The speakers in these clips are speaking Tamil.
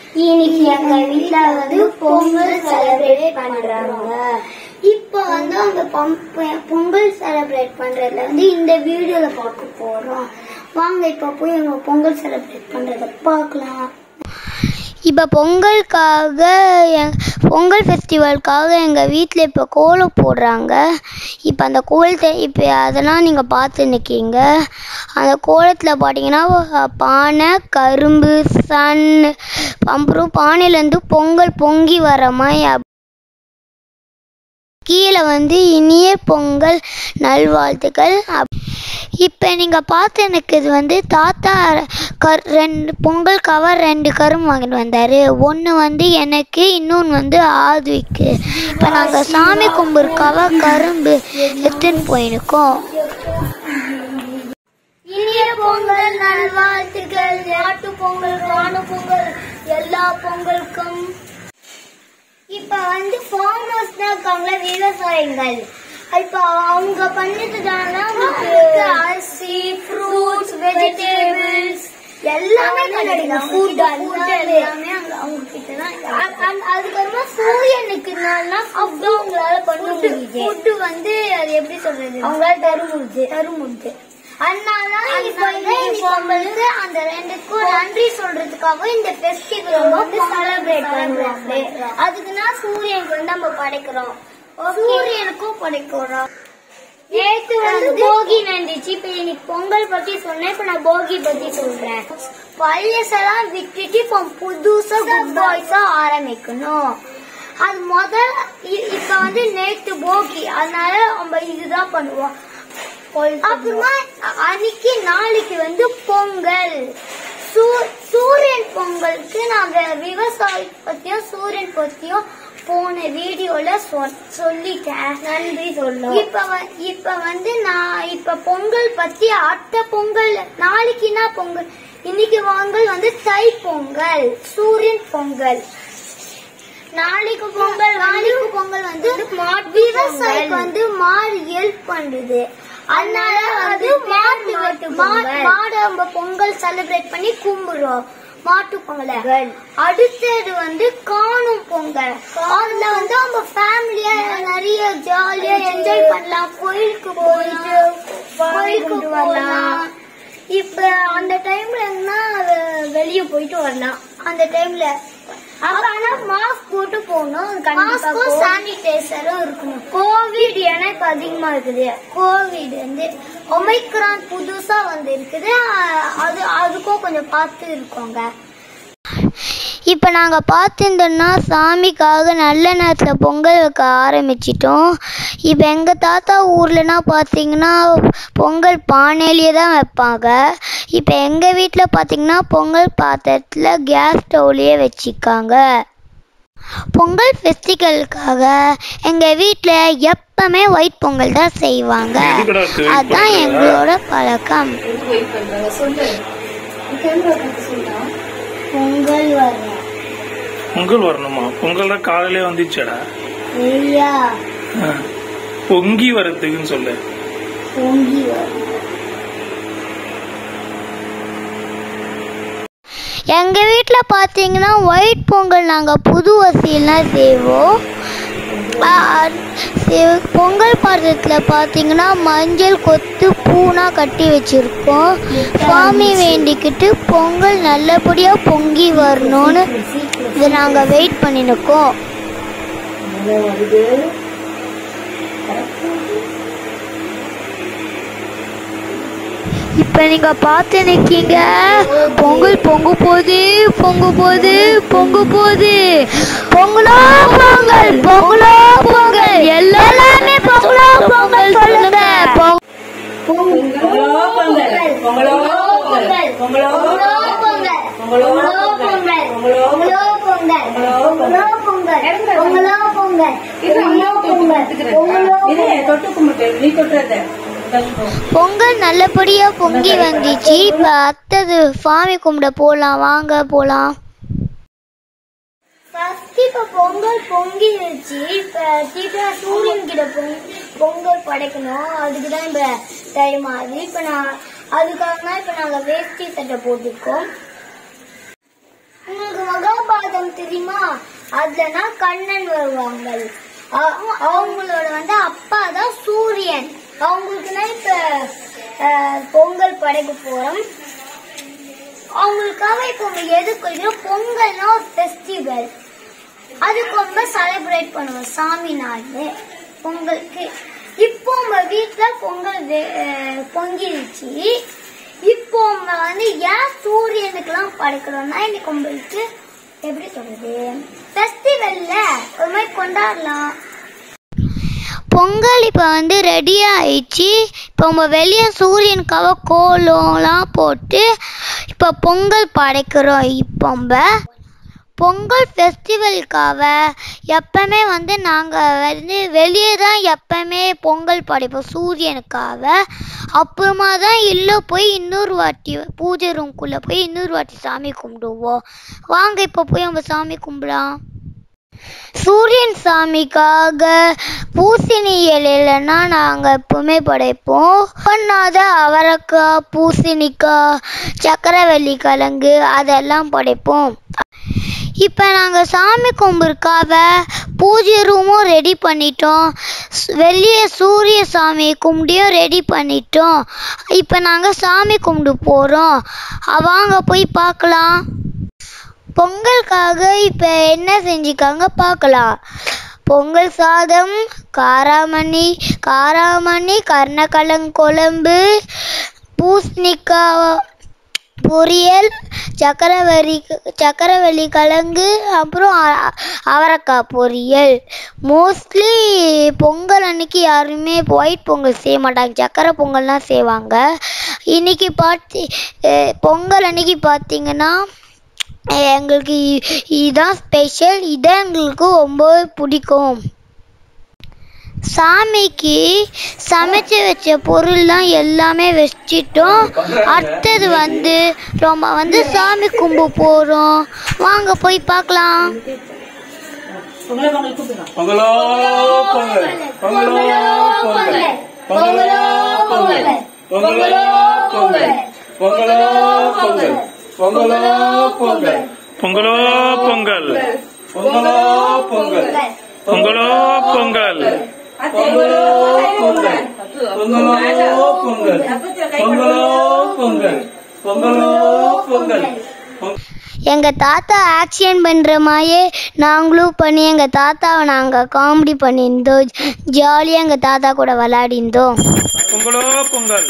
இன்னைக்கு எங்க வீட்ல பொங்கல் செலிப்ரேட் பண்றாங்க. இப்போ அந்த பொங்கல் செலிப்ரேட் பண்றதுல இந்த வீடியோல பார்க்க போறோம். வாங்க இப்ப போய் எங்க பொங்கல் செலிப்ரேட் பண்றத பார்க்கலாம். இப்போ பொங்கல் ஃபெஸ்டிவலுக்காக எங்கள் வீட்டில் இப்போ கோலம் போடுறாங்க. இப்போ அந்த கோலத்தை இப்போ அதெல்லாம் நீங்கள் பார்த்து நிற்கீங்க. அந்த கோலத்தில் பார்த்தீங்கன்னா பானை, கரும்பு, சன், அப்புறம் பானையிலேருந்து பொங்கல் பொங்கி வர மாதிரி கீழே இனிய பொங்கல் நல்வாழ்த்துக்கள். இப்போ நீங்கள் பார்த்து எனக்கு தாத்தா பொங்கல் கவர் 2 கரும்பு வாங்கிட்டு வந்தார். ஒன்று எனக்கு, இன்னொன்று ஆதுவிக்கு. இப்போ நாங்கள் சாமி கும்பிட்றக்காக கரும்பு எடுத்துன்னு போயிருக்கோம். இனிய பொங்கல் நல்வாழ்த்துக்கள். மாட்டு பொங்கல், காணும் பொங்கல், எல்லா பொங்கலுக்கும். இப்ப ஃபார்மர்ஸ் தான் இருக்காங்களா, விவசாயிகள். இப்ப அவங்க பண்ணிட்டுதானா அரிசி, ஃப்ரூட்ஸ், வெஜிடபிள்ஸ் எல்லாமே கிடைக்கும். ஃபுட் எல்லாமே அவங்க கிட்ட தான். அதுக்கப்புறமா சூரியனுக்கு அவங்களால பண்ண முடியுது. ஃபுட் அது எப்படி சொல்றது, அவங்களால தர முடியுது. அதனால அந்த 2க்கும் நன்றி சொல்றதுக்காக இந்த ஃபெஸ்டிவல் செலிப்ரேட் பண்றாங்க. அதுக்குன்னா சூரியனுக்கு நம்ம படைக்கிறோம், சூரியனுக்கும் படைக்கிறோம். நேற்று போகி நடந்துச்சு. இப்ப இன்னைக்கு பொங்கல் பத்தி சொன்னேன். இப்ப நான் போகி பத்தி சொல்றேன். பழையசெல்லாம் விட்டுட்டு இப்போ புதுசா குட் பாய்ஸா ஆரம்பிக்கணும். அது முதல் இப்ப நேற்று போகி, அதனால நம்ம இதுதான் பண்ணுவோம். அப்புறமா அன்னைக்கு நாளைக்கு பொங்கல், சூரியன் பொங்கலுக்கு நாங்க விவசாயி பத்தியும் சூரியன் பத்தியும் போன வீடியோல சொல்லிட்டேன். நன்றி சொல்ல. இப்ப நான் இப்ப பொங்கல் பத்தி அடுத்த பொங்கல் நாளைக்குன்னா பொங்கல், இன்னைக்கு பொங்கல் தை பொங்கல், சூரியன் பொங்கல். நாளைக்கு பொங்கல் விவசாயிக்கு மாடு ஹெல்ப் பண்றது. அதனால மாடு நம்ம பொங்கல் செலிப்ரேட் பண்ணி கும்பிடுறோம், மாட்டு பொங்கல். அடுத்தது காணும் பொங்கல். அதுல நம்ம ஃபேமிலியா நிறைய ஜாலியா என்ஜாய் பண்ணலாம். கோயிலுக்கு வரலாம். இப்ப அந்த டைம்ல வெளியே போயிட்டு வரலாம். அந்த டைம்ல ஆனா மாஸ்க் போட்டு போகணும். மாஸ்கும் சானிடைசரும் இருக்கணும். கோவிட் ஏன்னா இப்ப அதிகமா இருக்குது. கோவிட் ஒமைக்ரான் புதுசா இருக்குது. அதுக்கும் கொஞ்சம் பார்த்து இருக்கோங்க. இப்போ நாங்கள் பார்த்துருந்தோம்னா சாமிக்காக நல்ல நேரத்தில் பொங்கல் வைக்க ஆரம்பிச்சிட்டோம். இப்போ எங்கள் தாத்தா ஊர்லனா பார்த்தீங்கன்னா பொங்கல் பானையிலேயே தான் வைப்பாங்க. இப்போ எங்கள் வீட்டில் பார்த்தீங்கன்னா பொங்கல் பாத்திரத்தில் கேஸ் ஸ்டவ்லேயே வச்சுக்காங்க. பொங்கல் ஃபெஸ்டிவலுக்காக எங்கள் வீட்டில் எப்பவுமே ஒயிட் பொங்கல் தான் செய்வாங்க. அதுதான் எங்களோட பழக்கம். பொங்கல் வரணுமா? பொங்கல் தான் காலையிலே வந்துச்சடா. பொங்கி வரதுக்குன்னு சொல்லு. எங்க வீட்டுல பாத்தீங்கன்னா ஒயிட் பொங்கல் நாங்க புது அரிசியெல்லாம் செய்வோம். பொங்கல் பாத்திரத்தில் பார்த்தீங்கன்னா மஞ்சள் கொத்து பூனா கட்டி வச்சிருக்கோம். சாமி வேண்டிக்கிட்டு பொங்கல் நல்லபடியாக பொங்கி வரணும்னு இதை நாங்கள் வெயிட் பண்ணிருக்கோம். இப்போ நீங்கள் பார்த்து நிற்கீங்க. பொங்கல் பொங்க போகுது, பொங்க போகுது, பொங்க போகுது. பொங்கலோ பொங்கல், பொங்கலோ பொங்கல், எல்லாமே பொங்கலோ பொங்கல் சொல்லுங்க. பொங்கலோ பொங்கல், பொங்கலோ பொங்கல், பொங்கலோ பொங்கல், பொங்கலோ பொங்கல், பொங்கலோ பொங்கல், பொங்கலோ பொங்கல், பொங்கலோ பொங்கல். இது அம்மா தொட்டு கும்பிட்டு நீ தொட்டுறத. பொங்கல் நல்லபடியா பொங்கி வந்துச்சு. இப்ப அத்தது சாமி கும்பிட போலாம், வாங்க போலாம். இப்ப பொங்கல் பொங்கிடுச்சு. இப்ப சூரியன் கிட்ட பொங்கல் படைக்கணும். அதுக்குதான் இப்ப டைம் ஆகுது. இப்ப நான் அதுக்காக தான் இப்ப நாங்க வேஷ்டி சட்டை போட்டுருக்கோம். உங்களுக்கு மகாபாரத வரும் தெரியுமா? அதுலனா கண்ணன் வருவாங்க. அவங்களோட அப்பா தான் சூரியன். அவங்களுக்குன்னா இப்ப பொங்கல் படைக்க போறோம். அவங்களுக்காக இப்ப எதுக்கு பொங்கல்னா ஒரு ஃபெஸ்டிவல், அதுக்கு ரொம்ப செலிப்ரேட் பண்ணுவோம் சாமி நாள் பொங்கலுக்கு. இப்போ உங்க வீட்டுல பொங்கல் பொங்கிருச்சு. இப்போ ஏன் சூரியனுக்குலாம் படைக்கிறோம்னா இன்னைக்கு உங்களுக்கு எப்படி சொல்றது, ஃபெஸ்டிவல்ல ஒரு மாதிரி கொண்டாடலாம். பொங்கல் இப்போ ரெடி ஆயிடுச்சு. இப்போ நம்ம வெளியே சூரியனுக்காக கோலம்லாம் போட்டு இப்போ பொங்கல் படைக்கிறோம். இப்போ பொங்கல் ஃபெஸ்டிவலுக்காக எப்பவுமே நாங்கள் வெளியே தான் எப்பவுமே பொங்கல் படைப்போம் சூரியனுக்காக. அப்புறமா தான் இல்லை போய் இன்னொரு வாட்டி பூஜை ரூம்குள்ளே போய் இன்னொரு வாட்டி சாமி கும்பிடுவோம். வாங்க இப்போ போய் நம்ம சாமி கும்பிடலாம். சூரியன் சாமிக்காக பூசணி இலையிலன்னா நாங்கள் எப்பவுமே படைப்போம். பண்ணாத அவரைக்காய், பூசணிக்காய், சக்கரவள்ளி கிழங்கு அதெல்லாம் படைப்போம். இப்போ நாங்கள் சாமி கும்பிடுறதுக்காக பூஜை ரூமும் ரெடி பண்ணிட்டோம். வெளியே சூரிய சாமி கும்பிடியும் ரெடி பண்ணிட்டோம். இப்போ நாங்கள் சாமி கும்பிடு போகிறோம். வாங்க போய் பார்க்கலாம். பொங்கலுக்காக இப்போ என்ன செஞ்சுக்காங்க பார்க்கலாம். பொங்கல் சாதம், காராமணி, கருணக்கிழங்கு குழம்பு, பூசணிக்காய் பொரியல், சக்கரவள்ளி கிழங்கு, அப்புறம் அவரைக்காய் பொரியல். மோஸ்ட்லி பொங்கல் அன்னைக்கு யாருமே ஒயிட் பொங்கல் செய்ய மாட்டாங்க, சக்கரை பொங்கல் தான் செய்வாங்க. இன்னைக்கு பொங்கல் அன்னைக்கு பார்த்தீங்கன்னா எங்களுக்கு இதுதான் ஸ்பெஷல். இதான் எங்களுக்கு ரொம்ப பிடிக்கும். சாமிக்கு சமைச்சு வச்ச பொருள்லாம் எல்லாமே வச்சிட்டோம். அடுத்தது ரொம்ப சாமி கும்பிட போகிறோம். வாங்க போய் பார்க்கலாம். பொங்கலோ பொங்கல், பொங்கலோ பொங்கல், பொங்கலோ பொங்கல், பொங்கலோ பொங்கல், பொங்கலோ பொங்கல், பொங்கலோ பொங்கல், பொங்கலோ பொங்கல், பொங்கலோ பொங்கல், பொங்கலோ பொங்கல், பொங்கலோ பொங்கல், பொங்கலோ பொங்கல், பொங்கலோ பொங்கல், பொங்கலோ பொங்கல். எங்கள் தாத்தா ஆக்ஷன் பண்ணுற மாதிரியே நாங்களும் பண்ணி எங்கள் தாத்தாவை நாங்கள் காமெடி பண்ணியிருந்தோம். ஜாலியாக எங்கள் தாத்தா கூட விளையாடிருந்தோம். பொங்கலோ பொங்கல்.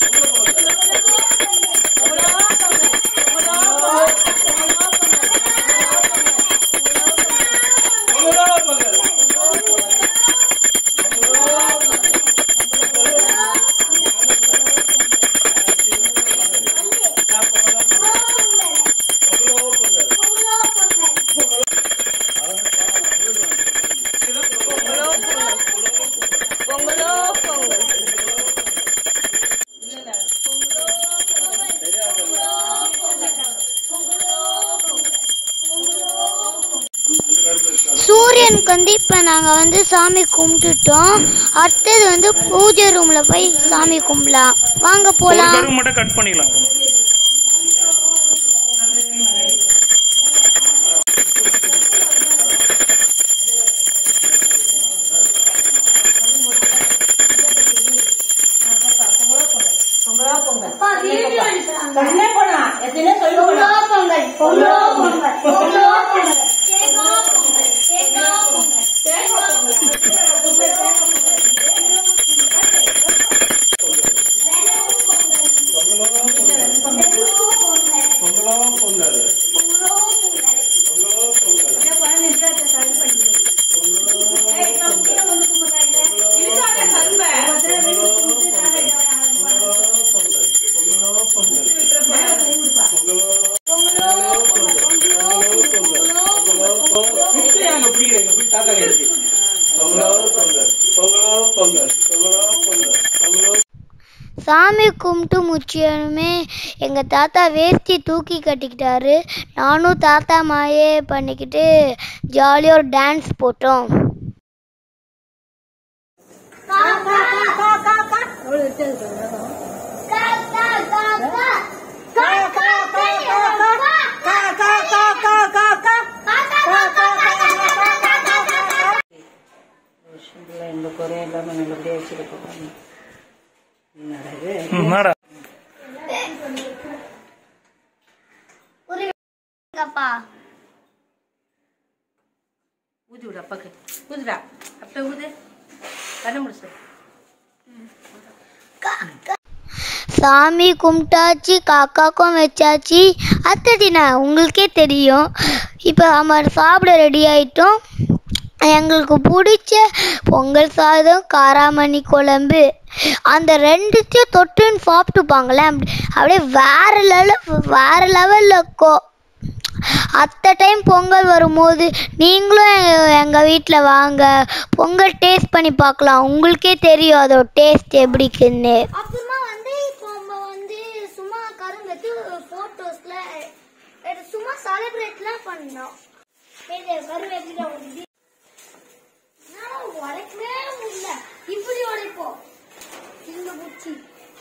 சூரியனுக்கு இப்போ நாங்கள் சாமி கும்பிட்டுட்டோம். அடுத்தது பூஜை ரூமில் போய் சாமி கும்பிடலாம். வாங்க போகலாம். மட்டும் கட் பண்ணிக்கலாம். சாமி கும்பிட்டு முடிச்சதுமே எங்கள் தாத்தா வேஷ்டி தூக்கி கட்டிக்கிட்டாரு. நானும் தாத்தா மாயே பண்ணிக்கிட்டு ஜாலியாக ஒரு டான்ஸ் போட்டோம். காக்கா ஊதி விடு அப்பாக்கு. ஊதுடா. அப்பா ஊது. கண்ணை முடிச்சு. சாமி கும்பிட்டாச்சு, காக்காக்கும் வச்சாச்சு. அத்தடினா உங்களுக்கே தெரியும். இப்போ நம்ம சாப்பிட ரெடி ஆயிட்டோம். எங்களுக்கு பிடிச்ச பொங்கல் சாதம், காராமணி குழம்பு, அந்த ரெண்டுத்தையும் தொட்டுன்னு சாப்பிட்டுப்பாங்களேன். அப்படியே வேற லெவலில் இருக்கும். அத்த டைம் பொங்கல் வரும்போது நீங்களும் எங்கள் வீட்டில் வாங்க, பொங்கல் டேஸ்ட் பண்ணி பார்க்கலாம். உங்களுக்கே தெரியும் அதோட டேஸ்ட் எப்படிக்குன்னு. அப்புறமா வந்து இப்போ நம்ம வந்து சும்மா கரும்பு வச்சு போட்டோஸ்ல சும்மா செலிப்ரேட்லாம் பண்ணோம். கரும்பு எப்படி உடைக்கவே முடியல. இப்படி உடைப்போம். இந்த பூச்சி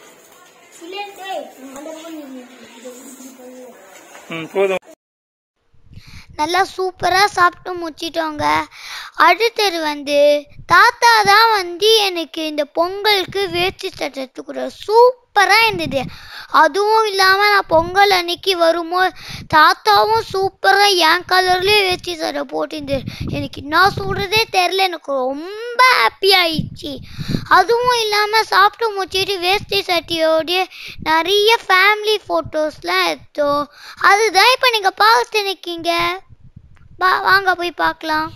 போதும். நல்லா சூப்பராக சாப்பிட்டு முடிச்சிட்டோங்க. அடுத்தது வந்து தாத்தா தான் வந்து எனக்கு இந்த பொங்கலுக்கு வேஷ்டி சட்டை கூட சூப்பராக இருந்தது. அதுவும் இல்லாமல் நான் பொங்கல் அன்னைக்கு வரும்போது தாத்தாவும் சூப்பராக என் கலர்லேயே வேஷ்டி சட்டை போட்டிருந்தது. எனக்கு என்ன சொல்கிறதே தெரில, எனக்கு ரொம்ப ஹாப்பி ஆயிடுச்சு. அதுவும் இல்லாமல் சாப்பிட்டு முடிச்சிட்டு வேஷ்டி சட்டையோடைய நிறைய ஃபேமிலி ஃபோட்டோஸ்லாம் எடுத்தோம். அதுதான் இப்போ நீங்கள் பார்த்து நிற்கீங்க. வாங்க போய் பார்க்கலாம்.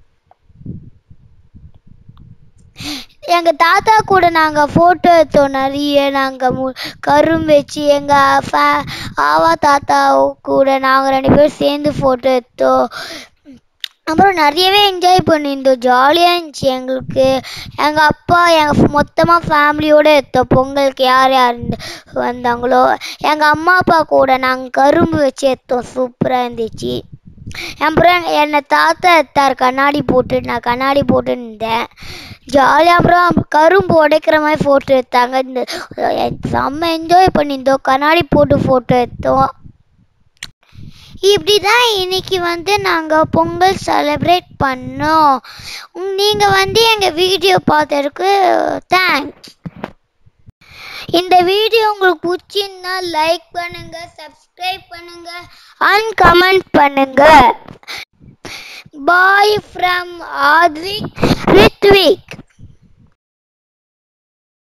எங்கள் தாத்தா கூட நாங்கள் ஃபோட்டோ எடுத்தோம் நிறைய. நாங்கள் கரும்பு வச்சு எங்கள் ஆவா தாத்தா கூட நாங்கள் 2 பேரும் சேர்ந்து ஃபோட்டோ எடுத்தோம். அப்புறம் நிறையவே என்ஜாய் பண்ணியிருந்தோம். ஜாலியாக இருந்துச்சு எங்களுக்கு. எங்கள் அப்பா மொத்தமாக ஃபேமிலியோடு எடுத்தோம். பொங்கலுக்கு யார் யார் வந்தாங்களோ எங்கள் அம்மா அப்பா கூட நாங்கள் கரும்பு வச்சு எடுத்தோம். சூப்பராக இருந்துச்சு. அப்புறம் என்னை தாத்தா எடுத்தார் கண்ணாடி போட்டு. நான் கண்ணாடி போட்டுன்னு இருந்தேன் ஜாலியாக. அப்புறம் கரும்பு உடைக்கிற மாதிரி ஃபோட்டோ எடுத்தாங்க. இந்த செம்ம என்ஜாய் பண்ணியிருந்தோம். கண்ணாடி போட்டு ஃபோட்டோ எடுத்தோம். இப்படி தான் இன்னைக்கு வந்து நாங்கள் பொங்கல் செலிப்ரேட் பண்ணோம். நீங்கள் வந்து எங்கள் வீடியோ பார்த்ததுக்கு தேங்க்ஸ். இந்த வீடியோ உங்களுக்கு பிடிச்சிருந்தா லைக் பண்ணுங்க, சப்ஸ்கிரைப் பண்ணுங்க அண்ட் கமெண்ட் பண்ணுங்க. Bye from Aadvik Rithvik.